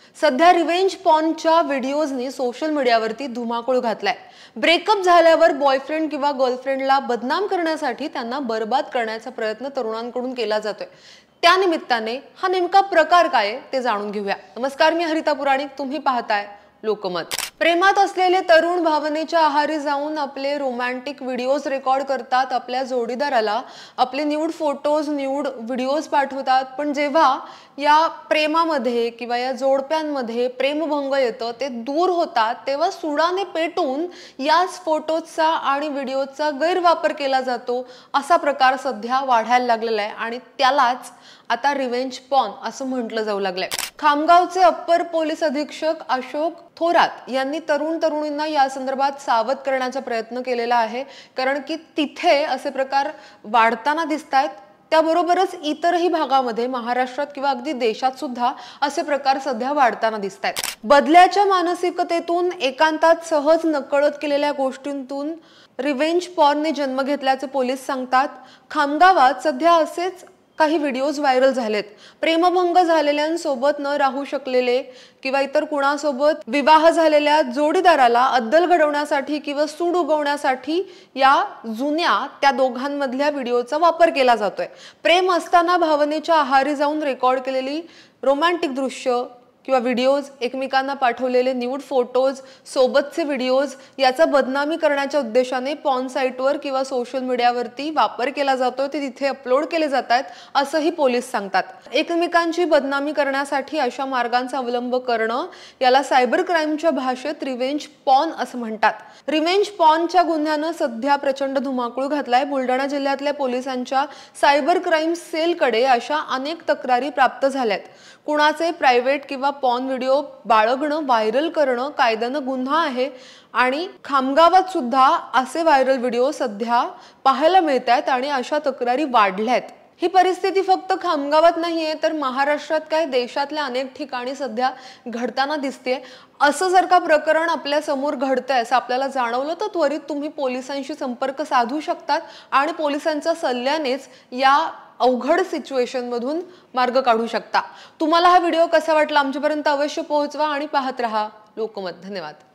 सध्या revenge पॉर्नच्या व्हिडिओजनी social मीडियावरती धुमाकूळ घातलाय। ब्रेकअप झाल्यावर बॉयफ्रेंड किंवा गर्लफ्रेंडला बदनाम करण्यासाठी त्यांना बर्बाद करण्याचा प्रयत्न तरुणांकडून केला जातोय। त्या निमित्ताने हा नेमका प्रकार काय आहे ते जाणून घेऊया। नमस्कार, मी हरिता पुराणिक, तुम्ही पाहताय लोकमत। प्रेमात असलेले तरुण भावनेच्या आहारी जाऊन आपले रोमॅन्टिक व्हिडिओज रेकॉर्ड करतात, आपल्या जोडीदाराला आपले न्यूड फोटोज न्यूड व्हिडिओज पाठवतात। पण जेव्हा या प्रेमामध्ये किंवा या जोडप्यांमध्ये प्रेमभंग येतं, ते दूर होतात, तेव्हा सुडाने पेटून याच फोटोजचा आणि व्हिडिओचा गैरवापर केला जातो। असा प्रकार सध्या वाढायला लागलेला आहे आणि त्यालाच आता रिवेंज पॉर्न असं म्हटलं जाऊ लागलंय। खामगावचे अप्पर पोलीस अधीक्षक अशोक थोरात यांनी तरुणींना या संदर्भात सावध करण्याचा प्रयत्न केलेला आहे, कारण की तिथे असे प्रकार वाढताना दिसतायत। त्याबरोबरच इतरही भागामध्ये, महाराष्ट्रात किंवा अगदी देशात सुद्धा असे प्रकार सध्या वाढताना दिसतायत। बदल्याच्या मानसिकतेतून, एकांतात सहज नकळत केलेल्या गोष्टींतून रिवेंज पॉर्नने जन्म घेतल्याचे पोलीस सांगतात। खामगावात सध्या असेच काही व्हिडिओज व्हायरल झालेत। प्रेमभंग झालेल्यांसोबत न राहू शकलेले किंवा इतर कुणासोबत विवाह झालेल्या जोडीदाराला अद्दल घडवण्यासाठी किंवा सूड उगवण्यासाठी या जुन्या त्या दोघांमधल्या व्हिडिओचा वापर केला जातोय। प्रेम असताना भावनेच्या आहारी जाऊन रेकॉर्ड केलेली रोमॅन्टिक दृश्य किंवा व्हिडिओज, एकमेकांना पाठवलेले न्यूड फोटोज, सोबतचे व्हिडिओज याचा बदनामी करण्याच्या उद्देशाने पॉर्न साइटवर किंवा सोशल मीडियावरती वापर केला जातो, ते तिथे अपलोड केले जातात असंही पोलीस सांगतात। एकमेकांची बदनामी करण्यासाठी अशा मार्गांचा अवलंब करणं याला सायबर क्राईमच्या भाषेत रिवेंज पॉर्न असं म्हणतात। रिवेंज पॉर्नच्या गुन्ह्यानं सध्या प्रचंड धुमाकूळ घातलाय। बुलढाणा जिल्ह्यातल्या पोलिसांच्या सायबर क्राईम सेलकडे अशा अनेक तक्रारी प्राप्त झाल्यात। कुणाचे प्रायव्हेट किंवा पॉर्न व्हिडिओ बाळगणं, व्हायरल करणं कायद्यानं गुन्हा आहे आणि खामगावात सुद्धा असे व्हायरल व्हिडिओ सध्या पाहायला मिळतात आणि अशा तक्रारी वाढल्यात। ही परिस्थिती फक्त खामगावात नाहीये, तर महाराष्ट्रात काय देशातल्या अनेक ठिकाणी सध्या घडताना दिसते। असं जर का प्रकरण आपल्या समोर घडतंय असं आपल्याला जाणवलं, तर त्वरित तुम्ही पोलिसांशी संपर्क साधू शकतात आणि पोलिसांच्या सल्ल्यानेच या अवघड सिच्युएशन मधून मार्ग काढू शकता। तुम्हाला हा व्हिडिओ कसा वाटला आमच्यापर्यंत अवश्य पोहोचवा आणि पाहत रहा लोकमत। धन्यवाद।